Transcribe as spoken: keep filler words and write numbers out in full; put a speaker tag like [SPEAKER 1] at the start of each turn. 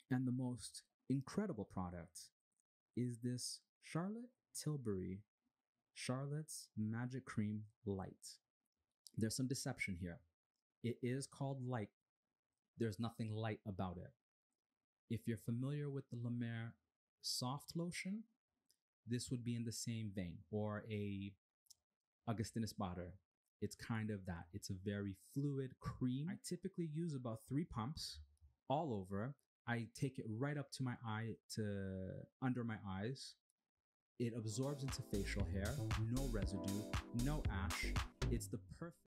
[SPEAKER 1] And the most incredible product is this Charlotte Tilbury Charlotte's Magic Cream Light. There's some deception here. It is called light. There's nothing light about it. If you're familiar with the La Mer soft lotion, this would be in the same vein, or a Augustinus Bader. It's kind of that. It's a very fluid cream. I typically use about three pumps all over. I take it right up to my eye, to under my eyes. It absorbs into facial hair, no residue, no ash. It's the perfect